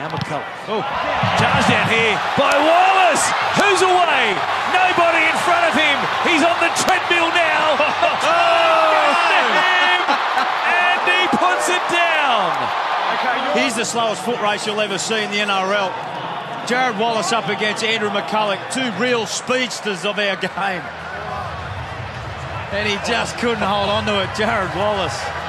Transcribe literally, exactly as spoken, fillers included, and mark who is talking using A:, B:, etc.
A: Now McCullough. Oh, charge down here by Wallace. Who's away? Nobody in front of him. He's on the treadmill now. And he puts it down.
B: He's the slowest foot race you'll ever see in the N R L. Jared Wallace up against Andrew McCullough, two real speedsters of our game. And he just couldn't hold on to it, Jared Wallace.